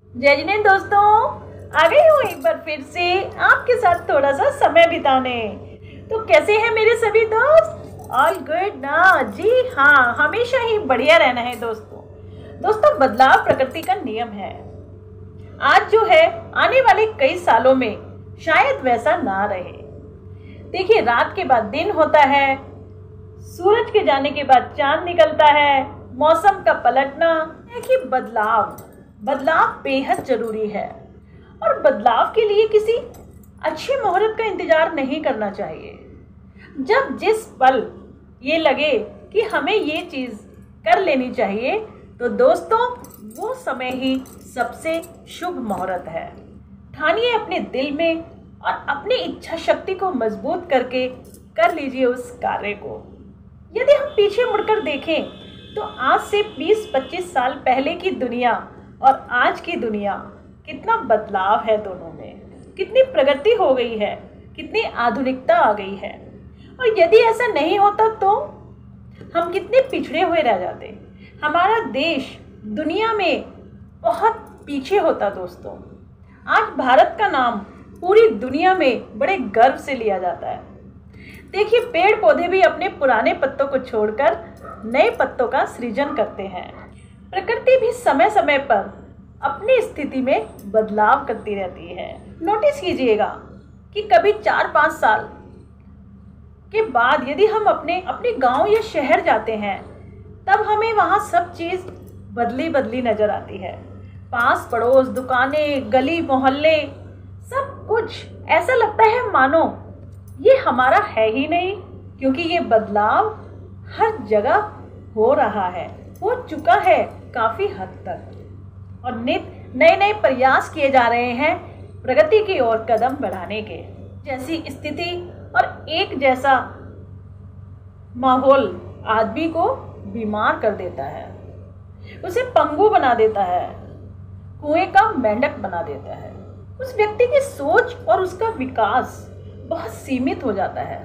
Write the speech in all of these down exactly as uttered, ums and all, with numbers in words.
जय जिनेंद्र दोस्तों, आ गई हूँ एक बार फिर से आपके साथ थोड़ा सा समय बिताने। तो कैसे हैं मेरे सभी दोस्त? ऑल गुड ना? जी हाँ, हमेशा ही बढ़िया रहना है दोस्तों। दोस्तों, बदलाव प्रकृति का नियम है। आज जो है, आने वाले कई सालों में शायद वैसा ना रहे। देखिए, रात के बाद दिन होता है, सूरज के जाने के बाद चांद निकलता है, मौसम का पलटना है कि बदलाव बदलाव बेहद जरूरी है। और बदलाव के लिए किसी अच्छी मुहूर्त का इंतजार नहीं करना चाहिए। जब जिस पल ये लगे कि हमें ये चीज़ कर लेनी चाहिए, तो दोस्तों वो समय ही सबसे शुभ मुहूर्त है। ठानिए अपने दिल में और अपनी इच्छा शक्ति को मजबूत करके कर लीजिए उस कार्य को। यदि हम पीछे मुड़कर देखें तो आज से बीस पच्चीस साल पहले की दुनिया और आज की दुनिया, कितना बदलाव है दोनों में, कितनी प्रगति हो गई है, कितनी आधुनिकता आ गई है। और यदि ऐसा नहीं होता तो हम कितने पिछड़े हुए रह जाते। हमारा देश दुनिया में बहुत पीछे होता दोस्तों। आज भारत का नाम पूरी दुनिया में बड़े गर्व से लिया जाता है। देखिए, पेड़ पौधे भी अपने पुराने पत्तों को छोड़कर नए पत्तों का सृजन करते हैं। प्रकृति भी समय समय पर अपनी स्थिति में बदलाव करती रहती है। नोटिस कीजिएगा कि कभी चार पाँच साल के बाद यदि हम अपने अपने गांव या शहर जाते हैं, तब हमें वहां सब चीज़ बदली बदली नजर आती है। पास पड़ोस, दुकानें, गली मोहल्ले, सब कुछ ऐसा लगता है मानो ये हमारा है ही नहीं, क्योंकि ये बदलाव हर जगह हो रहा है, हो चुका है काफ़ी हद तक। और नित नए नए प्रयास किए जा रहे हैं प्रगति की ओर कदम बढ़ाने के। जैसी स्थिति और एक जैसा माहौल आदमी को बीमार कर देता है, उसे पंगु बना देता है, कुएं का मेंढक बना देता है। उस व्यक्ति की सोच और उसका विकास बहुत सीमित हो जाता है।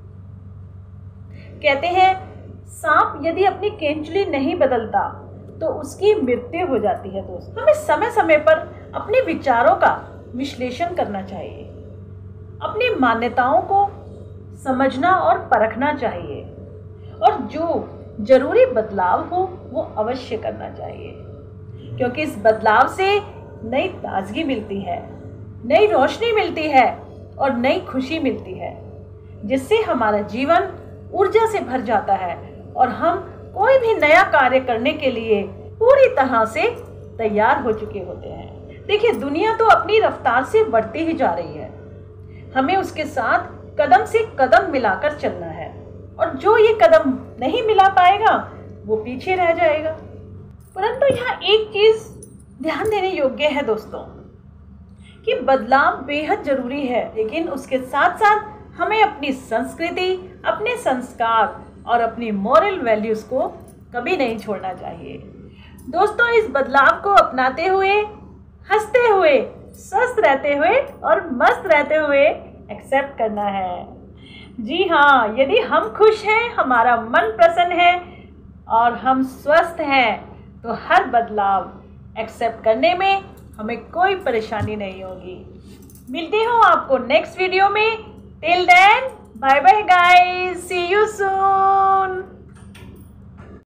कहते हैं, सांप यदि अपनी केंचुली नहीं बदलता तो उसकी मृत्यु हो जाती है। दोस्त, हमें समय समय पर अपने विचारों का विश्लेषण करना चाहिए, अपनी मान्यताओं को समझना और परखना चाहिए, और जो जरूरी बदलाव हो वो अवश्य करना चाहिए, क्योंकि इस बदलाव से नई ताजगी मिलती है, नई रोशनी मिलती है और नई खुशी मिलती है, जिससे हमारा जीवन ऊर्जा से भर जाता है और हम कोई भी नया कार्य करने के लिए पूरी तरह से तैयार हो चुके होते हैं। देखिए, दुनिया तो अपनी रफ्तार से बढ़ती ही जा रही है, हमें उसके साथ कदम से कदम मिलाकर चलना है, और जो ये कदम नहीं मिला पाएगा वो पीछे रह जाएगा। परंतु यहाँ एक चीज ध्यान देने योग्य है दोस्तों, कि बदलाव बेहद जरूरी है, लेकिन उसके साथ साथ हमें अपनी संस्कृति, अपने संस्कार और अपनी मॉरल वैल्यूज को कभी नहीं छोड़ना चाहिए। दोस्तों, इस बदलाव को अपनाते हुए, हंसते हुए, स्वस्थ रहते हुए और मस्त रहते हुए एक्सेप्ट करना है। जी हाँ, यदि हम खुश हैं, हमारा मन प्रसन्न है और हम स्वस्थ हैं, तो हर बदलाव एक्सेप्ट करने में हमें कोई परेशानी नहीं होगी। मिलती हूँ आपको नेक्स्ट वीडियो में। Till then, bye bye guys, see you soon.